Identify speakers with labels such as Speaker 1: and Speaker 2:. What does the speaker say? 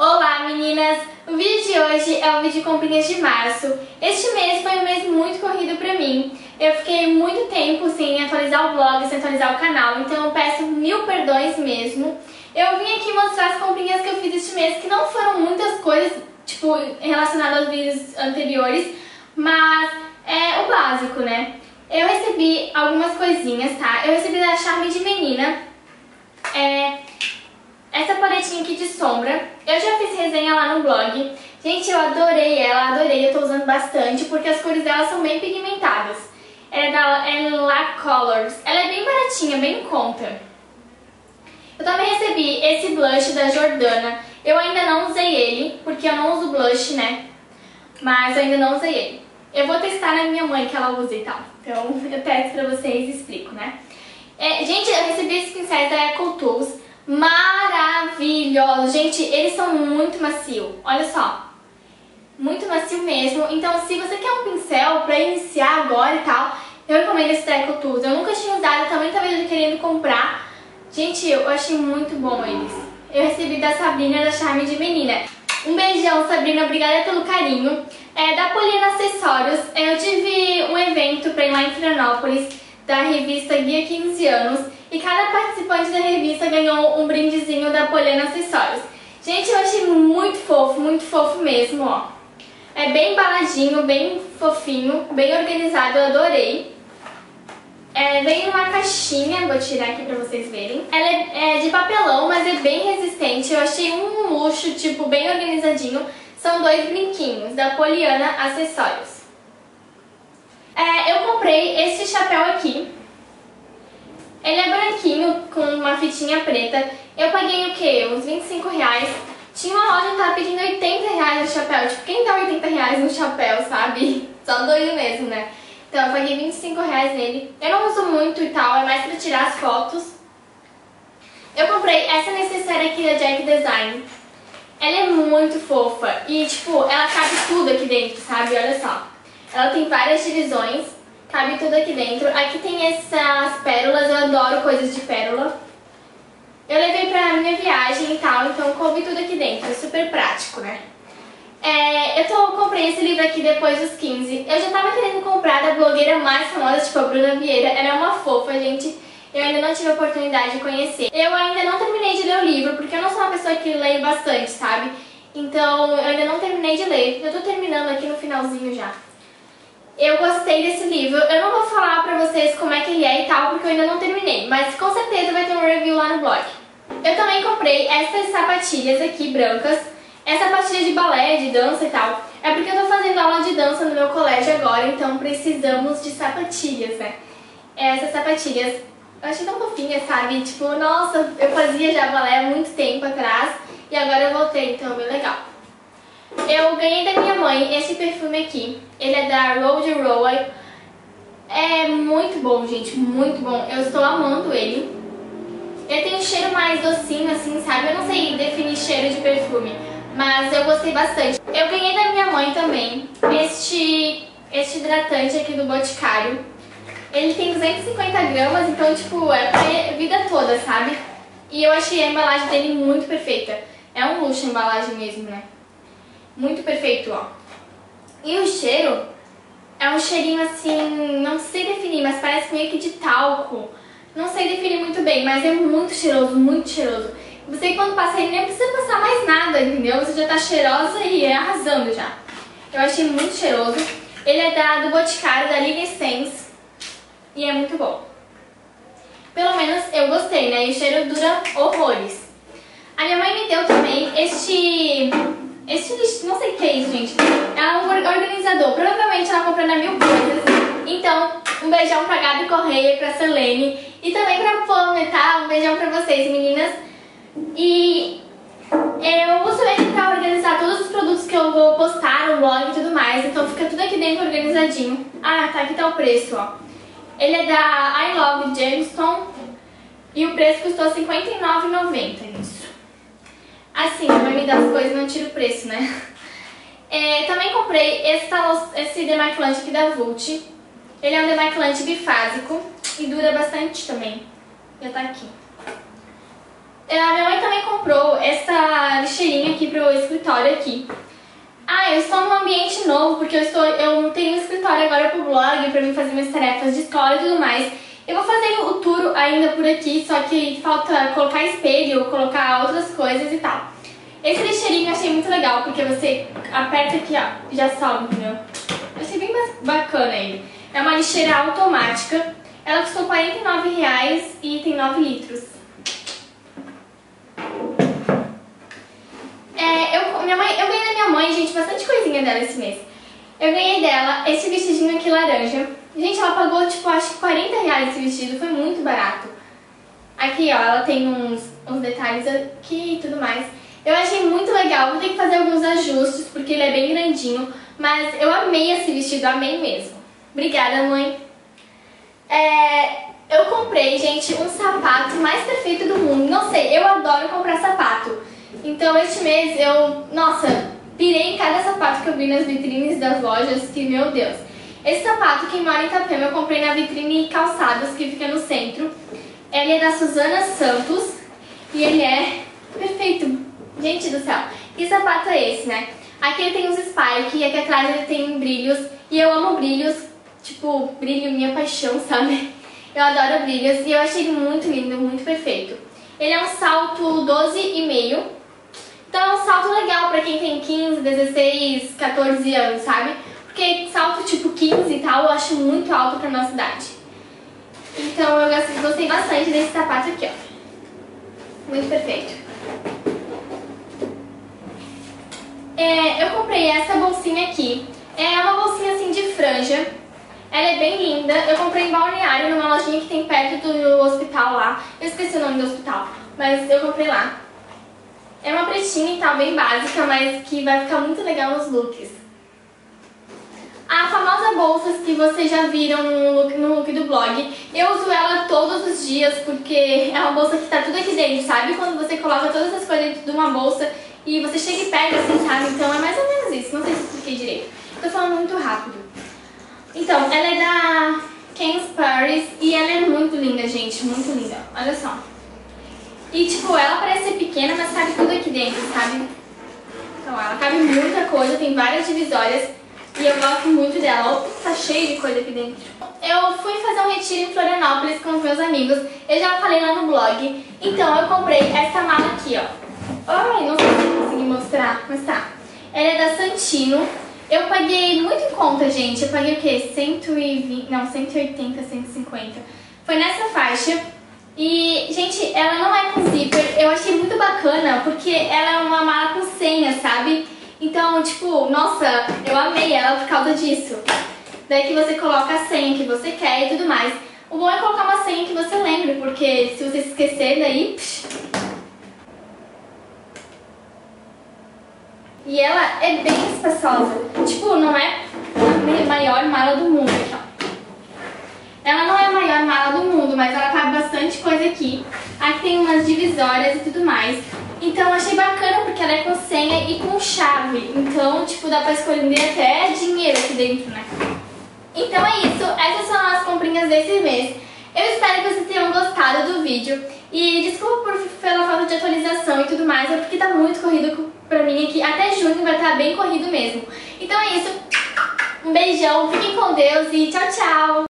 Speaker 1: Olá meninas! O vídeo de hoje é o vídeo de comprinhas de março. Este mês foi um mês muito corrido pra mim. Eu fiquei muito tempo sem atualizar o blog, sem atualizar o canal, então eu peço mil perdões mesmo. Eu vim aqui mostrar as comprinhas que eu fiz este mês, que não foram muitas coisas, tipo, relacionadas aos vídeos anteriores, mas é o básico, né? Eu recebi algumas coisinhas, tá? Eu recebi da Charme de Menina, essa paletinha aqui de sombra. Eu já fiz resenha lá no blog. Gente, eu adorei ela, adorei, eu tô usando bastante, porque as cores dela são bem pigmentadas. Ela é da La Colors. Ela é bem baratinha, bem em conta. Eu também recebi esse blush da Jordana. Eu ainda não usei ele, porque eu não uso blush, né? Mas eu ainda não usei ele. Eu vou testar na minha mãe que ela usa e tal. Então eu testo pra vocês e explico, né? Gente, eu recebi esses pincéis da Eco Tools. Maravilhosos! Gente, eles são muito macio. Olha só. Muito macio mesmo. Então se você quer um pincel pra iniciar agora e tal, eu recomendo esse da Eco Tools. Eu nunca tinha usado, eu também tava querendo comprar. Gente, eu achei muito bom eles. Eu recebi da Sabrina, da Charme de Menina. Um beijão, Sabrina, obrigada pelo carinho. Da Poliana Acessórios, eu tive um evento pra ir lá em Florianópolis, da revista Guia 15 anos, e cada participante da revista ganhou um brindezinho da Poliana Acessórios. Gente, eu achei muito fofo mesmo, ó. É bem embaladinho, bem fofinho, bem organizado, eu adorei. Vem numa caixinha, vou tirar aqui pra vocês verem. Ela é de papelão, mas é bem resistente. Eu achei um luxo, tipo, bem organizadinho. São dois brinquinhos da Poliana Acessórios. Eu comprei esse chapéu aqui. Ele é branquinho, com uma fitinha preta. Eu paguei o quê? Uns 25 reais. Tinha uma loja que tava pedindo 80 reais no chapéu. Tipo, quem dá 80 reais no chapéu, sabe? Só doido mesmo, né? Então eu paguei 25 reais nele. Eu não uso muito e tal, é mais pra tirar as fotos. Eu comprei essa necessaire aqui da Jack Design. Ela é muito fofa e, tipo, ela cabe tudo aqui dentro, sabe? Olha só. Ela tem várias divisões, cabe tudo aqui dentro. Aqui tem essas pérolas, eu adoro coisas de pérola. Eu levei pra minha viagem e tal, então coube tudo aqui dentro, é super prático, né? Comprei esse livro aqui depois dos 15. Eu já tava querendo comprar da blogueira mais famosa, tipo a Bruna Vieira. Ela é uma fofa, gente. Eu ainda não tive a oportunidade de conhecer. Eu ainda não terminei de ler o livro, porque eu não sou uma pessoa que leio bastante, sabe? Então eu ainda não terminei de ler. Eu tô terminando aqui no finalzinho já. Eu gostei desse livro. Eu não vou falar pra vocês como é que ele é e tal, porque eu ainda não terminei. Mas com certeza vai ter um review lá no blog. Eu também comprei essas sapatilhas aqui, brancas. Essa sapatilha de balé, de dança e tal. É porque eu tô fazendo aula de dança no meu colégio agora, então precisamos de sapatilhas, né? Essas sapatilhas eu achei tão fofinhas, sabe? Tipo, nossa, eu fazia já balé há muito tempo atrás e agora eu voltei, então é bem legal. Eu ganhei da minha mãe esse perfume aqui. Ele é da Road Roy. É muito bom, gente, muito bom. Eu estou amando ele. Ele tem um cheiro mais docinho, assim, sabe? Eu não sei definir cheiro de perfume, mas eu gostei bastante. Eu ganhei da minha mãe também este hidratante aqui do Boticário. Ele tem 250 gramas, então, tipo, é pra vida toda, sabe? E eu achei a embalagem dele muito perfeita. É um luxo a embalagem mesmo, né? Muito perfeito, ó. E o cheiro é um cheirinho assim, não sei definir, mas parece meio que de talco. Não sei definir muito bem, mas é muito cheiroso, muito cheiroso. Você quando passa ele nem precisa passar mais nada, entendeu? Você já tá cheirosa e arrasando já. Eu achei muito cheiroso. Ele é do Boticário, da Lily Sense. E é muito bom. Pelo menos eu gostei, né? E o cheiro dura horrores. A minha mãe me deu também este não sei o que é isso, gente. É um organizador. Provavelmente ela comprou na Mil Coisas. Então, um beijão pra Gabi Correia, pra Selene. E também pra Pamela, tá? Um beijão pra vocês, meninas. E eu uso ele pra organizar todos os produtos que eu vou postar no blog e tudo mais. Então fica tudo aqui dentro organizadinho. Ah, tá, aqui tá o preço, ó. Ele é da I Love Jamestown e o preço custou R$ 59,90 isso. Assim, a mãe me dá as coisas e não tira o preço, né? Também comprei esse demaquilante aqui da Vult. Ele é um demaquilante bifásico e dura bastante também. Já tá aqui. A minha mãe também comprou essa lixeirinha aqui pro escritório aqui. Eu estou num ambiente novo, porque eu tenho um escritório agora pro blog, pra mim fazer minhas tarefas de escola e tudo mais. Eu vou fazer o tour ainda por aqui, só que falta colocar espelho, colocar outras coisas e tal. Esse lixeirinho eu achei muito legal, porque você aperta aqui, ó, já sobe, entendeu? Eu achei bem bacana ele. É uma lixeira automática, ela custou R$49 e tem 9 litros. Eu ganhei da minha mãe, gente, bastante coisinha dela esse mês. Eu ganhei dela esse vestidinho aqui laranja. Gente, ela pagou, tipo, acho que R$40 esse vestido, foi muito barato. Aqui, ó, ela tem uns detalhes aqui e tudo mais. Eu achei muito legal, vou ter que fazer alguns ajustes, porque ele é bem grandinho. Mas eu amei esse vestido, amei mesmo. Obrigada, mãe. Eu comprei, gente, um sapato mais perfeito do mundo. Não sei, eu adoro comprar sapato. Então, este mês nossa, pirei em cada sapato que eu vi nas vitrines das lojas, que, meu Deus. Esse sapato, quem mora em Itapema, eu comprei na vitrine Calçados, que fica no centro. Ele é da Suzana Santos e ele é perfeito. Gente do céu, que sapato é esse, né? Aqui ele tem uns spike e aqui atrás ele tem brilhos. E eu amo brilhos, tipo, brilho minha paixão, sabe? Eu adoro brilhos e eu achei ele muito lindo, muito perfeito. Ele é um salto 12,5. Então é um salto legal pra quem tem 15, 16, 14 anos, sabe? Porque salto tipo 15 e tal eu acho muito alto pra nossa idade. Então eu gostei bastante desse sapato aqui, ó. Muito perfeito. Eu comprei essa bolsinha aqui. É uma bolsinha assim de franja. Ela é bem linda. Eu comprei em Balneário, numa lojinha que tem perto do hospital lá. Eu esqueci o nome do hospital, mas eu comprei lá. É uma pretinha e tal, bem básica, mas que vai ficar muito legal nos looks. A famosa bolsa que vocês já viram no look do blog, eu uso ela todos os dias porque é uma bolsa que tá tudo aqui dentro, sabe? Quando você coloca todas as coisas dentro de uma bolsa e você chega e pega assim, sabe? Então é mais ou menos isso, não sei se expliquei direito. Tô falando muito rápido. Então, ela é da Ken's Paris e ela é muito linda, gente, muito linda. Olha só. E tipo, ela parece ser pequena, mas cabe tudo aqui dentro, sabe? Então ela cabe muita coisa, tem várias divisórias e eu gosto muito dela. Opa, tá cheio de coisa aqui dentro. Eu fui fazer um retiro em Florianópolis com os meus amigos, eu já falei lá no blog. Então eu comprei essa mala aqui, ó. Ai, não sei se eu consegui mostrar, mas tá. Ela é da Santino. Eu paguei muito em conta, gente. Eu paguei o quê? 120, não, 180, 150. Foi nessa faixa. E, gente, ela não é com zíper. Eu achei muito bacana porque ela é uma mala com senha, sabe? Então, tipo, nossa, eu amei ela por causa disso. Daí que você coloca a senha que você quer e tudo mais. O bom é colocar uma senha que você lembre, porque se você se esquecer, daí... E ela é bem espaçosa. Tipo, não é a maior mala do mundo aqui, ó. Ela não é a maior mala do mundo, mas ela cabe bastante coisa aqui. Aqui tem umas divisórias e tudo mais. Então eu achei bacana porque ela é com senha e com chave. Então, tipo, dá pra esconder até dinheiro aqui dentro, né? Então é isso. Essas são as comprinhas desse mês. Eu espero que vocês tenham gostado do vídeo. E desculpa pela falta de atualização e tudo mais, é porque tá muito corrido pra mim aqui. Até junho vai estar bem corrido mesmo. Então é isso. Um beijão, fiquem com Deus e tchau, tchau!